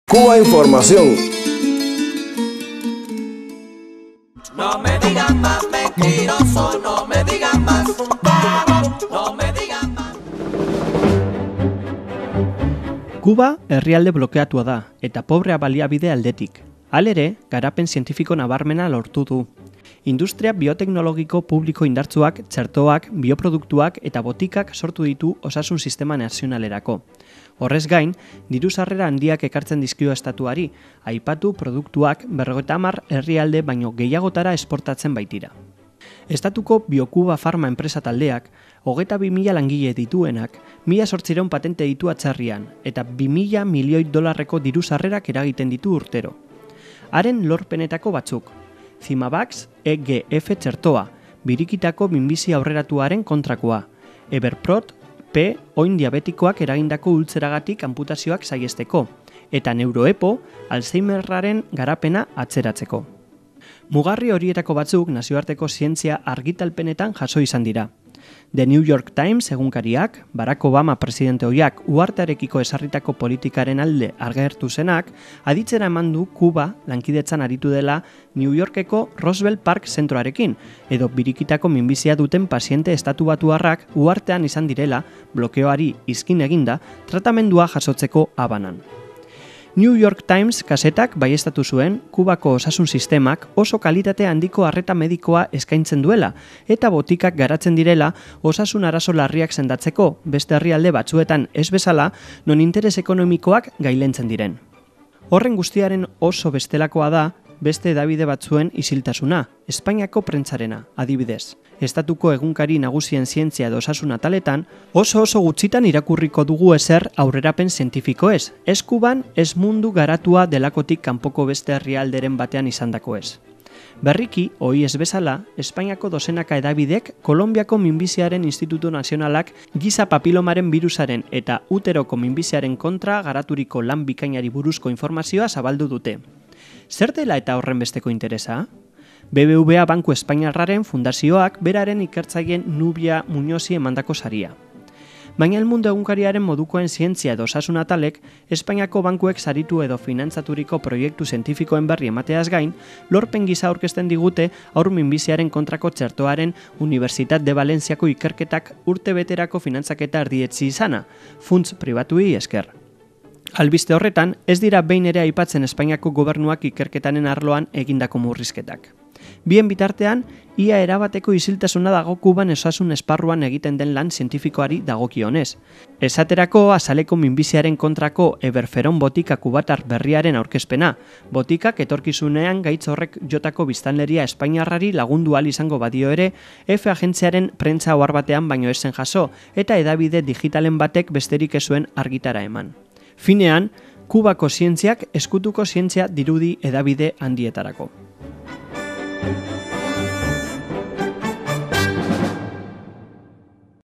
Cuba Información. No me digan más mentiroso, no me digan más, no me digan más. Kuba herrialde blokeatua da eta pobrea baliabide aldetik. Halere, garapen zientifiko nabarmena lortu du. Industria bioteknologiko publiko indartsuak, txertoak, bioproduktuak eta botikak sortu ditu osasun sistema nazionalerako. Horrez gain, diru-sarrera handiak ekartzen dizkio estatuari, aipatu produktuak 50 herrialde baino gehiagotara esportatzen baitira. Estatuko Biokuba Farma enpresa taldeak, 22.000 langile dituenak, 1.800 patente ditu atzarrian, eta 2.000 milioi dolarreko diru-sarrerak eragiten ditu urtero. Haren lorpenetako batzuk, Zimavax EGF txertoa, birikitako minbizi aurreratuaren kontrakoa, Everprot P oin diabetikoak eragindako ultzeragatik amputazioak saihesteko, eta Neuroepo Alzheimerraren garapena atzeratzeko. Mugarri horietako batzuk nazioarteko zientzia argitalpenetan jaso izan dira. The New York Times egunkariak, Barack Obama presidente ohiak uhartearekiko esarritako politikaren alde agertu zenak, aditzera eman du Kuba lankidetzan aritu dela New Yorkeko Roosevelt Park zentroarekin, edo birikitako minbizia duten paziente estatubatuarrak uhartean izan direla, blokeoari izkin eginda, tratamendua jasotzeko Habanan. New York Times kasetak baieztatu zuen Kubako osasun sistemak oso kalitate handiko arreta medikoa eskaintzen duela eta botikak garatzen direla osasun arazo larriak sendatzeko beste herrialde batzuetan ez bezala non interes ekonomikoak gailentzen diren. Horren guztiaren oso bestelakoa da beste hedabide batzuen isiltasuna, Espainiako prentsarena, adibidez. Estatuko egunkari nagusien zientzia edo osasun ataletan, oso gutxitan irakurriko dugu ezer aurrerapen zientifiko ez. Ez Kuban, ez mundu garatua delakotik kanpoko beste herrialderen batean izandako ez. Berriki, ohi ez bezala, Espainiako dozenaka hedabidek Kolonbiako minbiziaren Instituto Nazionalak giza papilomaren birusaren eta uteroko minbiziaren kontra garaturiko lan bikainari buruzko informazioa zabaldu dute. Zer dela eta horren besteko interesa? BBVA Banku Espainiarraren fundazioak beraren ikertzaileen Nubia Muñozi emandako saria. Baina El Mundo egunkariaren modukoen zientzia edo osasun atalek, Espainiako bankuek saritu edo finantzaturiko proiektu zientifikoen berri emateaz gain, lorpen gisa aurkezten digute haur minbiziaren kontrako txertoaren Universitat de Valentziako ikerketak urte beterako finantzaketa erdietzi izana, funts pribatuei esker. Albiste horretan, ez dira behin ere aipatzen Espainiako gobernuak ikerketaren arloan egindako murrizketak. Bien bitartean, ia erabateko isiltasuna dago Kuban osasun esparruan egiten den lan zientifikoari dagokionez. Esaterako azaleko minbiziaren kontrako Everferon botika kubatar berriaren aurkezpena, botikak etorkizunean gaitz horrek jotako biztanleria espainiarrari lagundu ahal izango badio ere, F agentziaren prentsa ohar batean baino esen jaso, eta hedabide digitalen batek besterik ez zuen argitara eman. Finean, Kubako zientziak eskutuko zientzia dirudi hedabide handietarako.